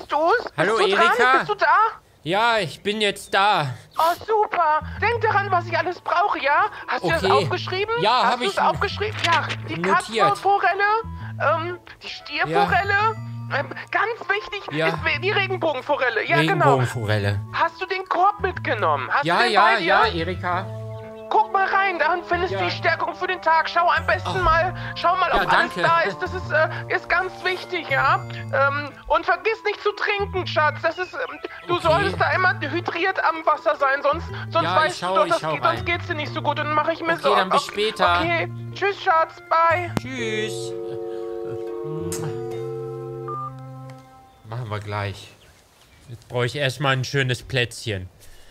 Hörst du's? Hallo, bist du Erika? dran? Bist du da? Ja, ich bin jetzt da. Oh, super. Denk daran, was ich alles brauche, ja? Hast du das Okay. aufgeschrieben? Ja, Hast hab du ich es aufgeschrieben? Ja, die notiert. Katzenforelle, die Stierforelle, ganz wichtig Ja. ist die Regenbogenforelle. Ja, genau. Regenbogenforelle. Hast du den Korb mitgenommen? Hast Ja, du den ja, bei dir? ja, Erika. Guck mal rein, darin findest du Ja. die Stärkung für den Tag. Schau am besten mal, Ja, ob alles danke. da ist. Das ist ganz wichtig, ja. Und vergiss nicht zu trinken, Schatz. Das ist, du Okay. solltest da immer hydriert am Wasser sein, sonst Ja, weißt du doch, schau rein. sonst geht's dir nicht so gut. Und dann mache ich mir Okay, Sorgen. dann bis später. Okay, tschüss, Schatz, bye. Tschüss. Machen wir gleich. Jetzt brauche ich erstmal ein schönes Plätzchen.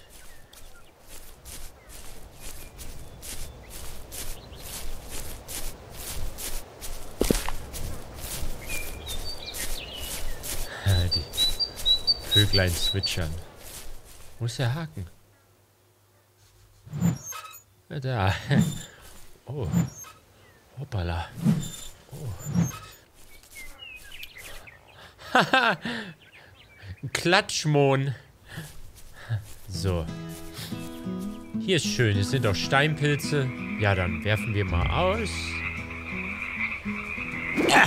Die Vöglein zwitschern. Wo ist der Haken? Ja, da. Oh. Hoppala. Oh. Haha. Ein Klatschmohn. So. Hier ist schön. Es sind auch Steinpilze. Ja, dann werfen wir mal aus. Ah!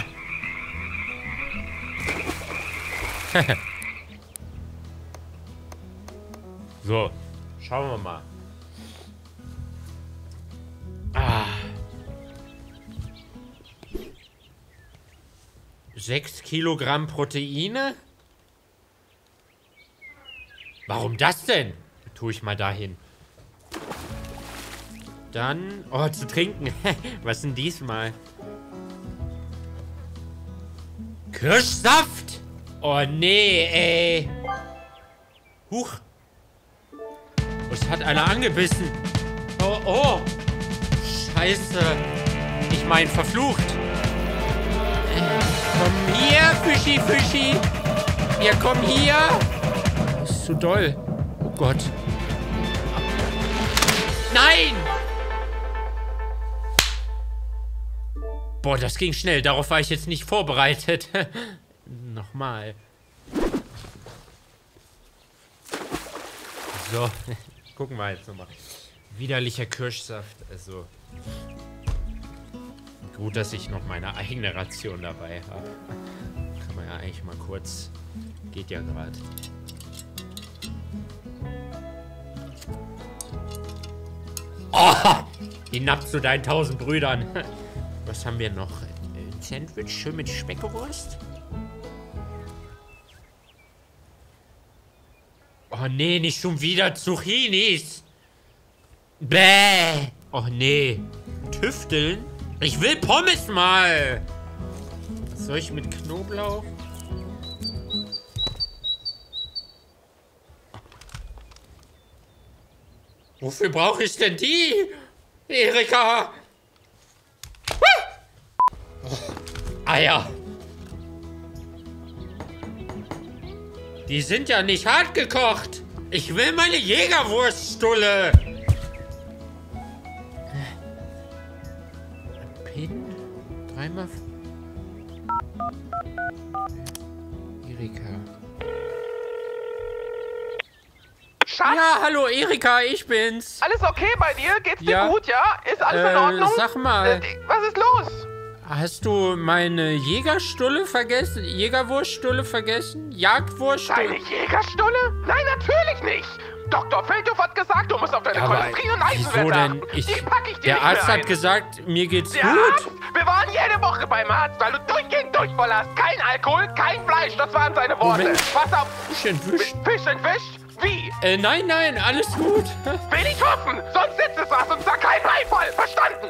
So. Schauen wir mal. Ah. 6 Kilogramm Proteine? Warum das denn? Tue ich mal dahin. Dann... Oh, zu trinken. Was denn diesmal? Kirschsaft? Oh, nee, ey. Huch. Es hat einer angebissen. Oh, oh. Scheiße. Ich mein, verflucht. Komm hier, Fischi, Fischi. Ja, komm hier. Das ist zu doll. Oh Gott. Nein! Boah, das ging schnell. Darauf war ich jetzt nicht vorbereitet. Nochmal. So. Gucken wir jetzt nochmal. Widerlicher Kirschsaft. Also. Gut, dass ich noch meine eigene Ration dabei habe. Kann man ja eigentlich mal kurz. Geht ja gerade. Oh! Die nappt zu deinen 1000 Brüdern. Was haben wir noch? Ein Sandwich schön mit Speckewurst? Oh nee, nicht schon wieder Zucchinis. Bäh. Oh nee. Tüfteln? Ich will Pommes mal. Was soll ich mit Knoblauch? Wofür brauche ich denn die? Erika! Eier! Die sind ja nicht hart gekocht! Ich will meine Jägerwurststulle! Pin? Dreimal... Erika... Schatz, Ja, hallo Erika, ich bin's. alles okay bei dir? Geht's dir Ja. gut, ja? Ist alles in Ordnung? Sag mal, Was ist los? hast du meine Jägerstulle vergessen? Jägerwurststulle vergessen? Jagdwurststulle? Deine Jägerstulle? Nein, natürlich nicht. Dr. Feldhoff hat gesagt, du musst auf deine Aber Cholesterin und wieso Eisenwerte denn? achten. Die pack ich dir Der nicht Arzt mehr hat ein. gesagt, mir geht's Der gut. Arzt? Wir waren jede Woche beim Arzt, weil du durchgehend Durchfall hast. Kein Alkohol, kein Fleisch, das waren seine Worte. Moment. Pass auf. Fisch entwischt. Fisch entwischt? Wie? Nein, alles gut. Will ich hoffen, sonst sitzt es was und sag kein Beifall. Verstanden?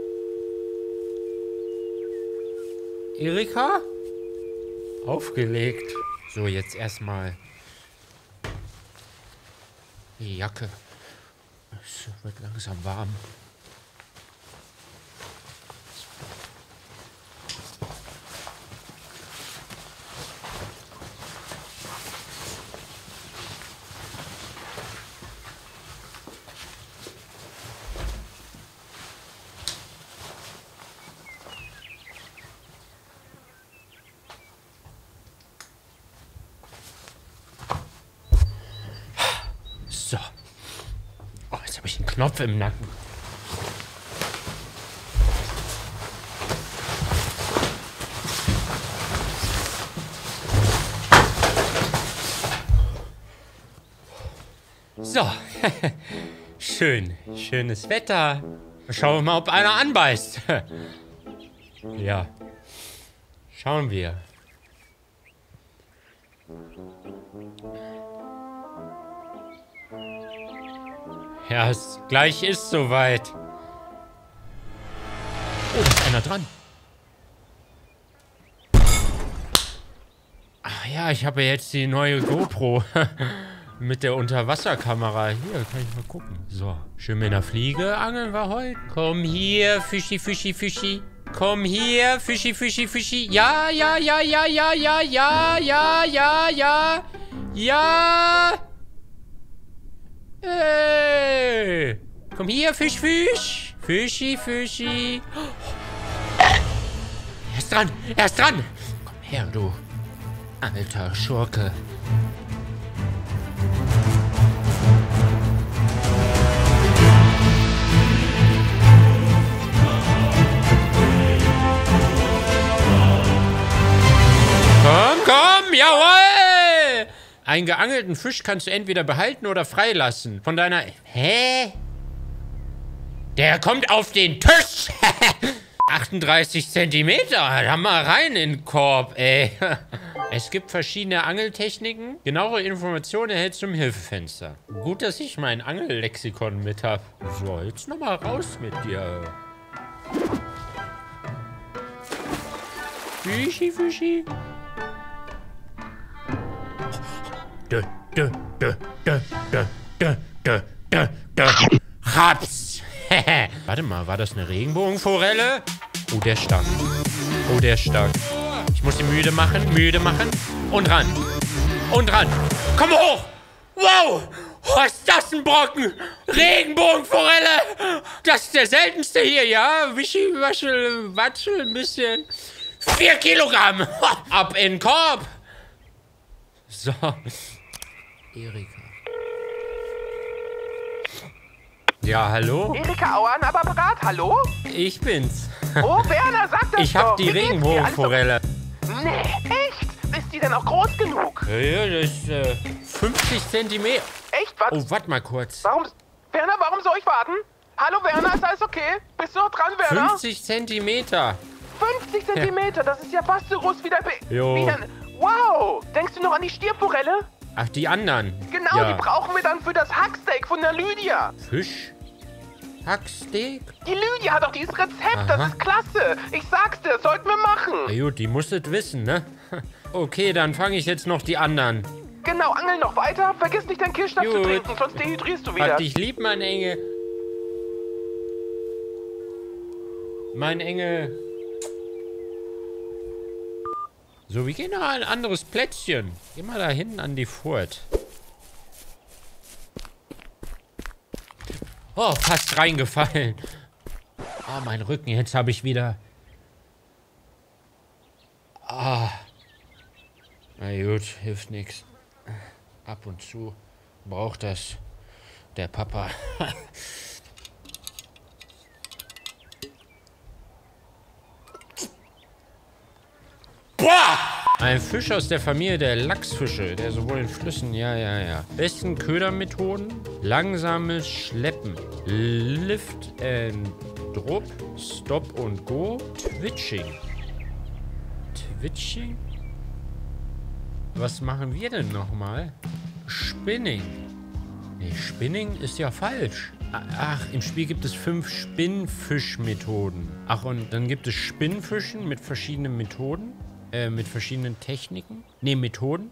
Erika? Aufgelegt. So, jetzt erstmal die Jacke. Es wird langsam warm. Knopf im Nacken. So. Schönes Wetter. Schauen wir mal, ob einer anbeißt. Ja. Schauen wir. Ja, gleich ist soweit. Oh, da ist einer dran. Ach ja, ich habe jetzt die neue GoPro. Mit der Unterwasserkamera. Hier, kann ich mal gucken. So, schön mit einer Fliege angeln wir heute. Komm hier, Fischi, Fischi, Fischi. Komm hier, Fischi, Fischi, Fischi. Ja, ja, ja, ja, ja, ja, ja, ja, ja, ja. Ja. Hey. Komm hier, Fisch, Fisch. Fischi, Fischi. Er ist dran, er ist dran. Komm her, du alter Schurke. Komm, jawohl! Einen geangelten Fisch kannst du entweder behalten oder freilassen. Von deiner... Hä? Der kommt auf den Tisch! 38 Zentimeter. Da mal rein in den Korb, ey. Es gibt verschiedene Angeltechniken. Genauere Informationen erhältst du im Hilfefenster. Gut, dass ich mein Angellexikon mit habe. So, jetzt nochmal raus mit dir. Fischi, Fischi. Raps! Warte mal, war das eine Regenbogenforelle? Oh, der ist stark. Oh, der ist stark. Ich muss ihn müde machen. Und ran. Und ran. Komm hoch! Wow! Was ist das ein Brocken? Regenbogenforelle! Das ist der seltenste hier, ja? Wischi, waschel, watschel, ein bisschen. 4 Kilogramm! Ab in den Korb! So. Erika. Ja, hallo? Erika Auer am Apparat, hallo? Ich bin's. Oh, Werner, sag das Ich hab doch. die Regenbogenforelle. Nee, echt? Ist die denn auch groß genug? Ja, das ist 50 Zentimeter. Echt, was? Oh, warte mal kurz. Werner, warum soll ich warten? Hallo, Werner, ist alles okay? Bist du noch dran, Werner? 50 Zentimeter. 50 Zentimeter, das ist ja fast so groß wie der... Jo. Wow! Denkst du noch an die Stierforelle? Ach, die anderen. Genau, ja. Die brauchen wir dann für das Hacksteak von der Lydia. Fisch? Hacksteak? Die Lydia hat doch dieses Rezept, Aha. das ist klasse. Ich sag's dir, das sollten wir machen. Na gut, die musstet wissen, ne? Okay, dann fange ich jetzt noch die anderen. Genau, angel noch weiter. Vergiss nicht, dein Kirschsaft zu Gut. trinken, sonst dehydrierst du wieder. Hat dich lieb, mein Engel. Mein Engel. So, wir gehen noch ein anderes Plätzchen. Geh mal da hinten an die Furt. Oh, fast reingefallen. Oh, mein Rücken. Jetzt habe ich wieder... Ah. Na gut, hilft nichts. Ab und zu braucht das der Papa. Boah! Ein Fisch aus der Familie der Lachsfische, der sowohl in Flüssen, ja. Besten Ködermethoden, langsames Schleppen, Lift and Drop, Stop und Go, Twitching. Twitching? Was machen wir denn nochmal? Spinning. Nee, Spinning ist ja falsch. Ach, im Spiel gibt es 5 Spinnfischmethoden. Ach, und dann gibt es Spinnfischen mit verschiedenen Methoden. Mit verschiedenen Techniken. Ne, Methoden.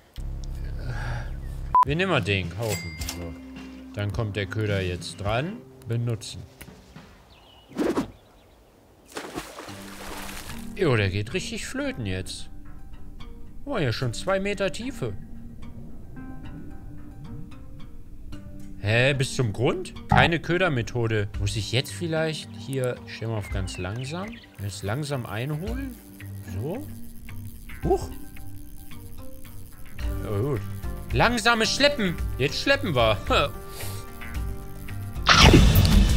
Wir nehmen mal den, kaufen. So. Dann kommt der Köder jetzt dran. Benutzen. Jo, der geht richtig flöten jetzt. Oh, ja, schon 2 Meter Tiefe. Hä, bis zum Grund? Keine Ködermethode. Muss ich jetzt vielleicht hier... Stellen wir auf ganz langsam. Jetzt langsam einholen. So. Huch. Oh, gut. Langsames Schleppen. Jetzt schleppen wir.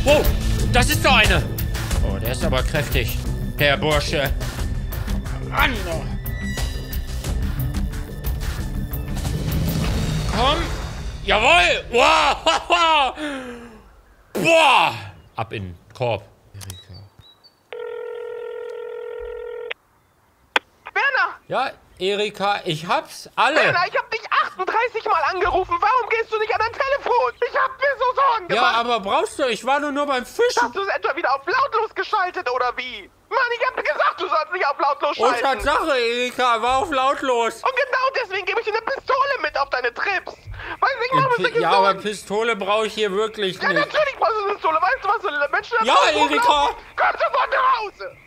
Oh, das ist doch eine. Oh, der ist aber kräftig. Der Bursche. Mann. Komm. Jawohl. Wow. Boah. Ab in den Korb. Werner! Ja, Erika, ich hab's alle. Werner, ich hab dich 38 Mal angerufen. Warum gehst du nicht an dein Telefon? Ich hab mir so Sorgen gemacht. Ja, aber brauchst du? Ich war nur beim Fischen. Hast du es etwa wieder auf lautlos geschaltet oder wie? Mann, ich hab dir gesagt, du sollst nicht auf lautlos Oh, schalten. Tatsache, Erika, war auf lautlos. Und genau deswegen gebe ich dir eine Pistole mit auf deine Trips. Weißt du, ich mach mir solche Ja, aber Sorgen. Pistole brauche ich hier wirklich Ja, nicht. natürlich brauchst du eine Pistole. Weißt du, was so Menschen da Ja, draußen Erika. rumlaufen? Komm sofort nach Hause.